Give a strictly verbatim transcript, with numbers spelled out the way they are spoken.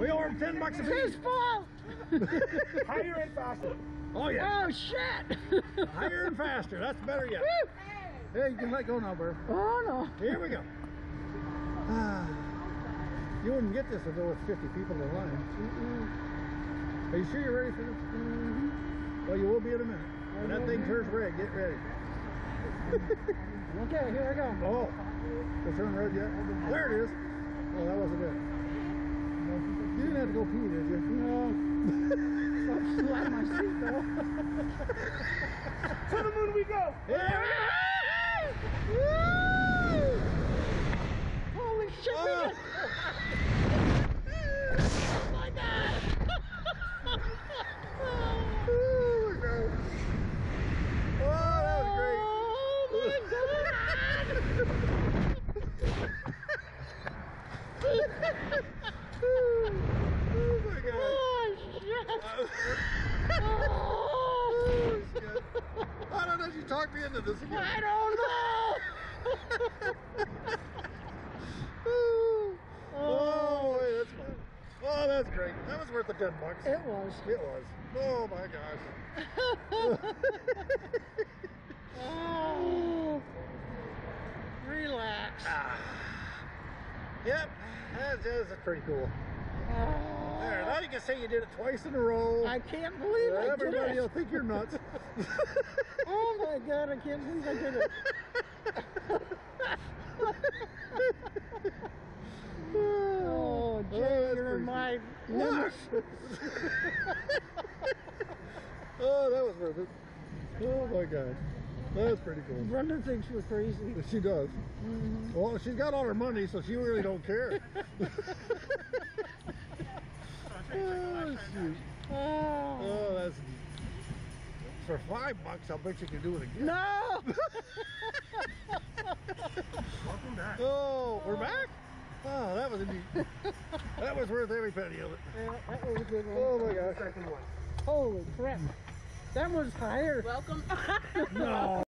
We owe him ten bucks a It's his piece. fault. Higher and faster. Oh yeah. Oh shit. Higher and faster. That's better yet. Woo. Hey, you can let go now, Burr. Oh no. Here we go. Ah, you wouldn't get this if there was fifty people in the line. Mm-mm. Are you sure you're ready for this? Mm-hmm. Well, you will be in a minute. When that thing turns red, get ready. Okay, here I go. Oh, it turned red yet? There it is. Oh, that wasn't it. You didn't have to go pee, did you? No. Stop sliding my seat though. To the moon we go. Yeah. Woo! Holy shit! Oh. Oh my god! Oh, that was great. Oh my Oh my god. Oh shit! Oh. Shit. I don't know if you talked me into this again. I don't know! Oh, wait, that's fun. Oh, that's great. That was worth the ten bucks. It was. It was. Oh my gosh. Oh. Relax. Ah. Yep, that's, that's pretty cool. There, now you can say you did it twice in a row. I can't believe I did Everybody will it. think you're nuts. Oh my god, I can't believe I did it. Oh, Jay, that's you're pretty my cool. nemesis. Oh, that was worth it. Oh my god. That's pretty cool. Brenda thinks we're crazy. She does. Mm-hmm. Well, she's got all her money, so she really don't care. Oh, shoot. Oh. Oh, that's for five bucks. I'll bet you can do it again. No! Welcome back. Oh, we're back. Oh, that was neat. That was worth every penny of it. Yeah, that was a good one. Oh my gosh. Second one. Holy crap. That was higher. Welcome. No.